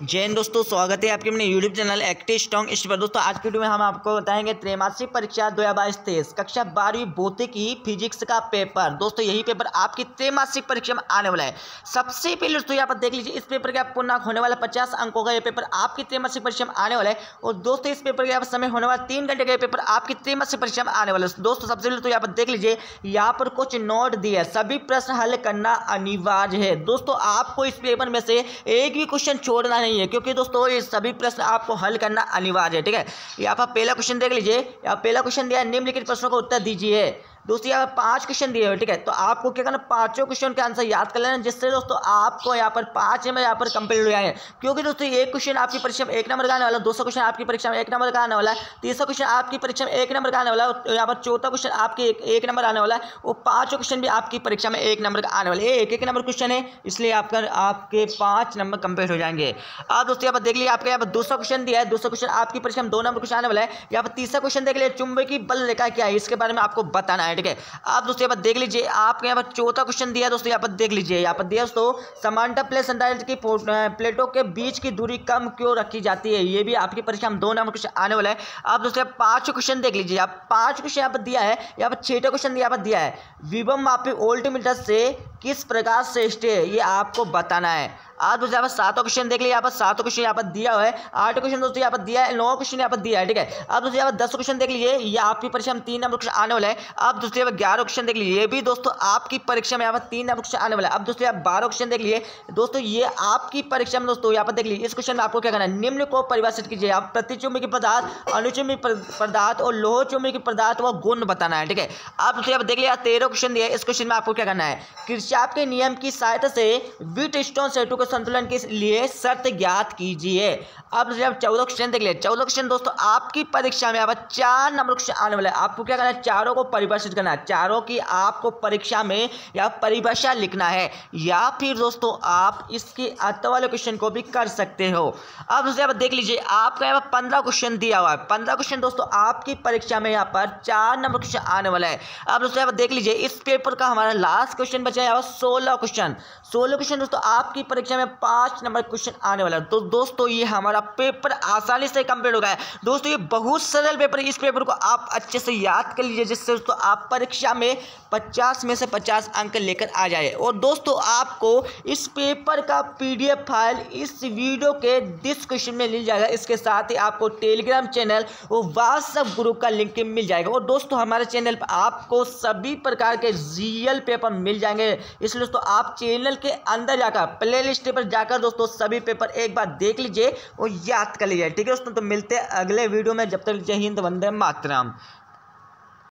जय हिंद दोस्तों, स्वागत है आपके अपने यूट्यूब चैनल एक्टिव स्ट्रॉन्ग इस पर। दोस्तों आज की वीडियो में हम आपको बताएंगे त्रैमासिक परीक्षा 2022-23 कक्षा 12वीं भौतिकी फिजिक्स का पेपर। दोस्तों यही पेपर आपकी त्रैमासिक परीक्षा में आने वाला है। सबसे पहले दोस्तों यहाँ पर देख लीजिए, इस पेपर का पूर्णांक होने वाला 50 अंकों का ये पेपर आपकी त्रैमासिक परीक्षा में आने वाला है। और दोस्तों इस पेपर का समय होने वाला 3 घंटे का ये पेपर आपकी त्रैमासिक परीक्षा में आने वाला है। दोस्तों सबसे पहले तो यहाँ पर देख लीजिए, यहाँ पर कुछ नोट दिए है, सभी प्रश्न हल करना अनिवार्य है। दोस्तों आपको इस पेपर में से एक भी क्वेश्चन छोड़ना नहीं है, क्योंकि दोस्तों ये सभी प्रश्न आपको हल करना अनिवार्य है। ठीक है, यहाँ पर पहला क्वेश्चन देख लीजिए। यहाँ पहला क्वेश्चन दिया है, निम्नलिखित प्रश्नों का उत्तर दीजिए। दोस्तों यहाँ 5 क्वेश्चन दिए हुए। ठीक है, तो आपको क्या करना, पांचों क्वेश्चन के आंसर याद कर लेना, जिससे दोस्तों आपको यहाँ पर 5 में यहाँ पर कंप्लीट हो जाएंगे। क्योंकि दोस्तों एक क्वेश्चन आपकी परीक्षा में 1 नंबर का आने वाला, दूसरा क्वेश्चन आपकी परीक्षा में 1 नंबर का आने वाला है, तीसरा क्वेश्चन आपकी परीक्षा में 1 नंबर का आने वाला है, यहाँ पर चौथा क्वेश्चन आपके 1 नंबर आने वाला है। वो पांचों क्वेश्चन भी आपकी परीक्षा में 1 नंबर का आने वाले। ये 1 नंबर क्वेश्चन है, इसलिए आपके 5 नंबर कंप्लीट हो जाएंगे। अब दोस्तों यहाँ पर देख लीजिए, आपका यहाँ पर दूसरा क्वेश्चन दिया है, दूसरा क्वेश्चन आपकी परीक्षा में 2 नंबर क्वेश्चन आने वाला है। यहाँ पर तीसरा क्वेश्चन देख लीजिए, चुंबकीय बल रेखा क्या है, इसके बारे में आपको बताना है। ठीक है, अब दोस्तों यहाँ पर देख लीजिए, आपके यहाँ पर चौथा क्वेश्चन दिया है। दोस्तों यहाँ पर देख लीजिए, यहाँ पर दिया दोस्तों, समांतर प्लेट संधारित्र की प्लेटों के बीच की दूरी कम क्यों रखी जाती है। ये भी आपकी परीक्षा में 2 नंबर क्वेश्चन आने वाला है। अब दोस्तों 5 क्वेश्चन देख लीजिए, आप 5 क्वेश्चन यहाँ पर दिया है। यहाँ पर 6ठा क्वेश्चन यहाँ पर दिया है, विभव मापी वोल्टमीटर से किस प्रकार श्रेष्ठ है, ये आपको बताना है। आज दोस्तों यहाँ पर 7वां क्वेश्चन देख लिया, यहाँ पर 7वां क्वेश्चन यहाँ पर दिया हुआ है। 8वां क्वेश्चन दोस्तों यहाँ पर दिया है, 9वां क्वेश्चन यहाँ पर दिया है। ठीक है, अब दोस्तों यहाँ पर 10वां क्वेश्चन देख लीजिए, ये आपकी परीक्षा में 3 नंबर क्वेश्चन आने वाला है। अब दोस्तों यहाँ पर 11वां क्वेश्चन देख लीजिए, ये भी दोस्तों आपकी परीक्षा में यहाँ पर 3 नंबर क्वेश्चन आने वाला है। अब दोस्तों यहाँ 12वां क्वेश्चन देख लीजिए, दोस्तों ये आपकी परीक्षा में दोस्तों यहाँ पर देख लीजिए, इस क्वेश्चन में आपको क्या करना है, निम्न को परिभाषित कीजिए। आप प्रतिचुंबकीय पदार्थ, अनुचुंबकीय पदार्थ और लोह चुंबकीय पदार्थ व गुण बताना है। ठीक है, अब दोस्तों यहाँ पर देख लिया, 13वां क्वेश्चन दिया है, इस क्वेश्चन में आपको क्या करना है, किरचॉफ के नियम की सहायता से व्हीटस्टोन सेतु के संतुलन के लिए शर्त ज्ञात कीजिए। अब जब 14 क्वेश्चन देख लिया, 14 क्वेश्चन दोस्तों आपकी परीक्षा में अब 4 नंबर क्वेश्चन आने वाला है। आपको क्या करना है, चारों को परिभाषित करना है, चारों की आपको परीक्षा में या परिभाषा लिखना है, या फिर दोस्तों आप इसके अंत वाले क्वेश्चन को भी कर सकते हो। अब दोस्तों देख लीजिए, आपका यहाँ 15 क्वेश्चन दिया हुआ है। 15 क्वेश्चन दोस्तों आपकी परीक्षा में यहाँ पर 4 नंबर क्वेश्चन आने वाला है। अब दोस्तों यहाँ पर देख लीजिए, इस पेपर का हमारा लास्ट क्वेश्चन बचा है यहाँ पर 16 क्वेश्चन। 16 क्वेश्चन दोस्तों आपकी परीक्षा में 5 नंबर क्वेश्चन आने वाला है। तो दोस्तों ये हमारा पेपर आसानी से कंप्लीट हो गया है। दोस्तों ये बहुत सरल पेपर है, इस पेपर को आप अच्छे से याद कर लीजिए, जिससे दोस्तों आप परीक्षा में 50 में से 50 अंक लेकर आ जाए। और दोस्तों आपको इस पेपर का PDF फाइल इस वीडियो के डिस्क्रिप्शन में मिल जाएगा। इसके साथ ही आपको टेलीग्राम चैनल और व्हाट्सएप ग्रुप का लिंक मिल जाएगा। और दोस्तों हमारे चैनल पर आपको सभी प्रकार के रियल पेपर मिल जाएंगे, इसलिए दोस्तों आप चैनल के अंदर जाकर प्ले लिस्ट पर जाकर दोस्तों सभी पेपर एक बार देख लीजिए और याद कर लीजिए। ठीक है दोस्तों, तो मिलते हैं अगले वीडियो में, जब तक जय हिंद, वंदे मातरम।